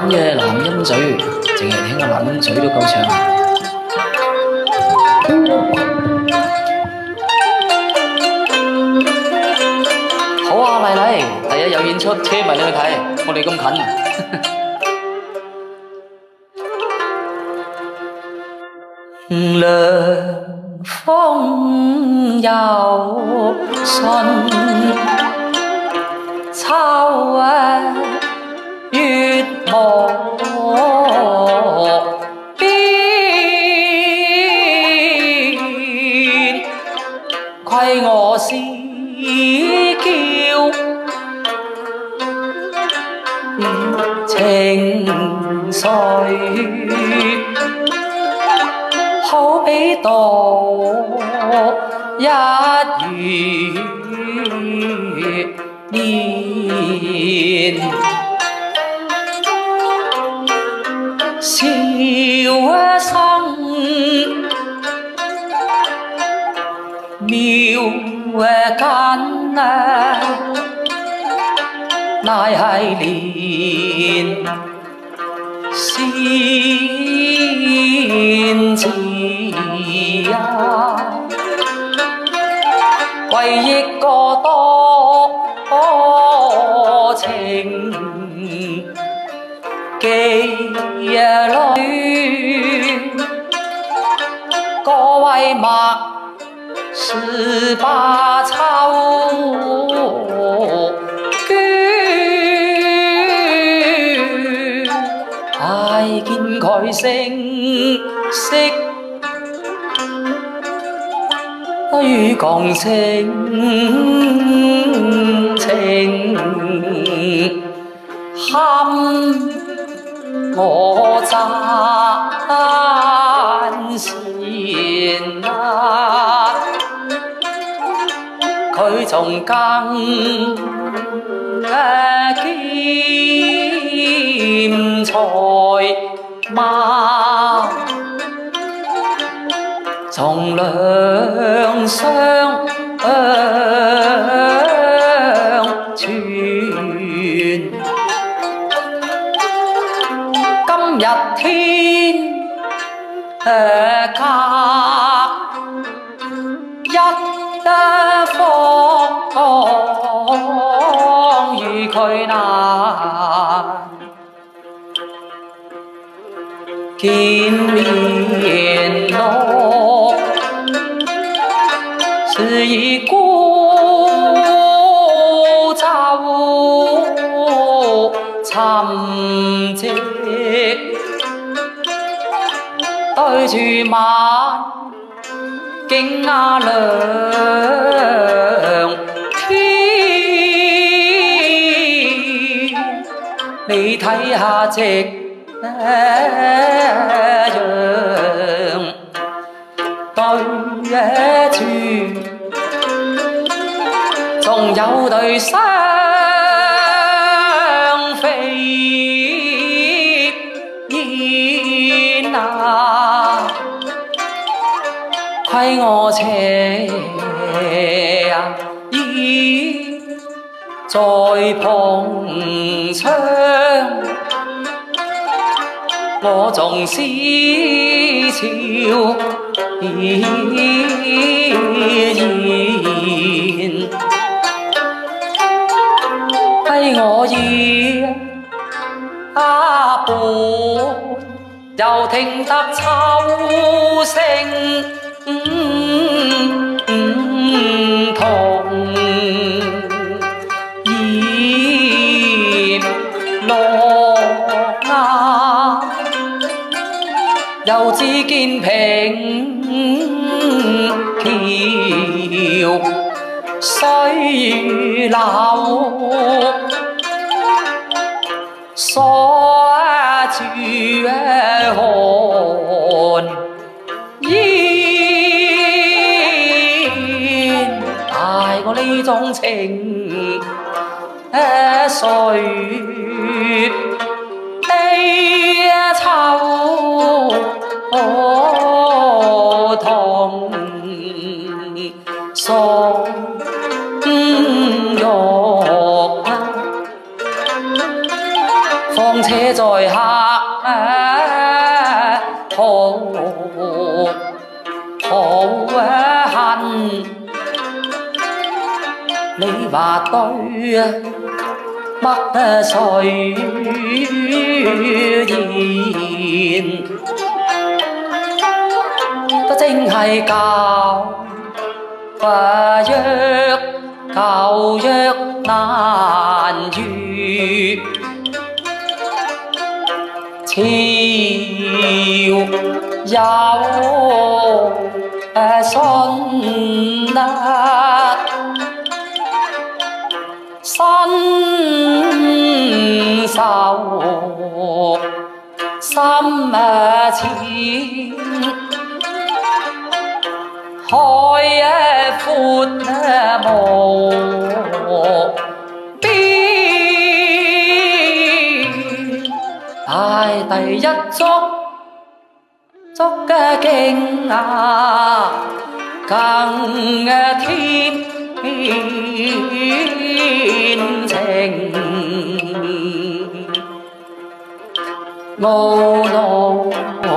嘅男音嘴，淨係聽個男音嘴都夠長。好啊，麗麗，第日有演出車埋你去睇，我哋咁近。涼風有信，秋月無邊，虧我思嬌情緒。好比度一月年，笑聲妙根乃係連仙子啊，為憶個多情記裏，各位默18秋見佢聲色與共情堪我讚羨啊！佢仲更兼才嘛，從兩相傳，今日天隔一方，與佢難見面咯，是以孤舟沉寂，對住晚景亮天，你睇下夕陽對住，仲有對雙飛燕啊，虧我斜倚在蓬窗，我仲思潮依然，虧我意伴又聽得秋聲同葉落啊，又只見平橋水流，鎖住寒煙，捱過呢種情歲月悲秋同喪玉，況且車在客途恨，你話對乜誰言？都正係舊約難遇，潮有信新仇心淺。海闊無邊，大第一足嘅勁更添情，懊惱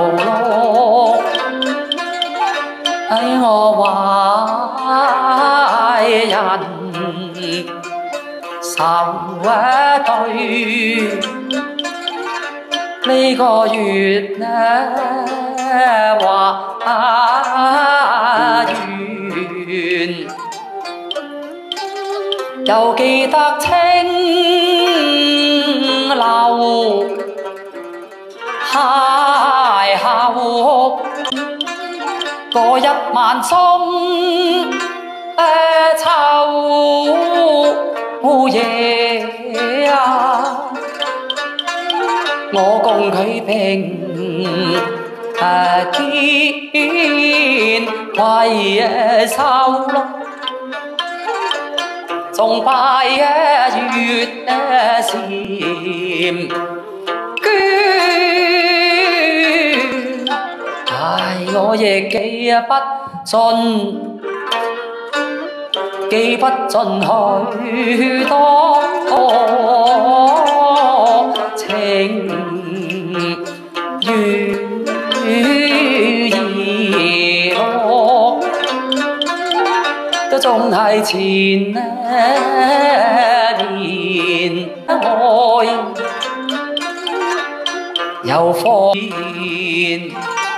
喺我懷人仇對，呢個月話完，又記得清流邂逅嗰一晚中秋夜啊，我共佢平肩攜手碌，仲拜月禪捐，唉，我亦記不盡許多情與意樂，都仲係前年愛又放言，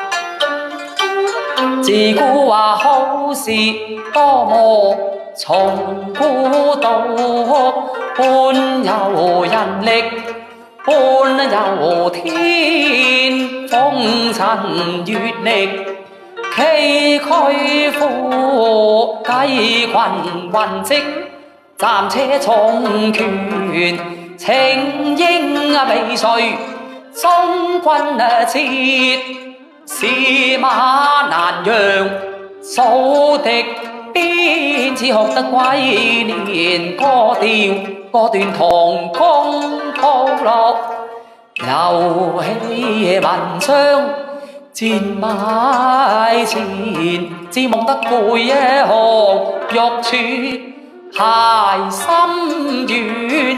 自古話好事多磨從孤獨，半由人力，半由天風塵月曆，崎嶇苦雞群混跡，暫且重拳情應未遂，中軍節是馬難讓，掃敵邊只學得歸年歌調，歌斷唐公鋪落，遊戲文章戰買前，只夢得背一行玉柱諧心願，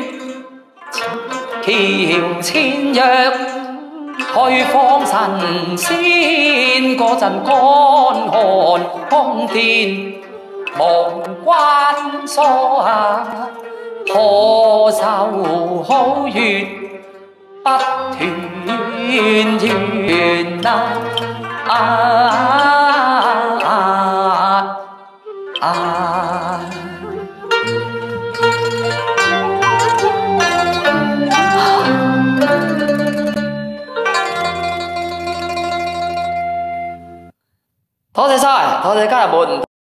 橋千約去放神仙，嗰陣乾旱空田無關疏何愁好月不團圓多謝晒，多謝加入門。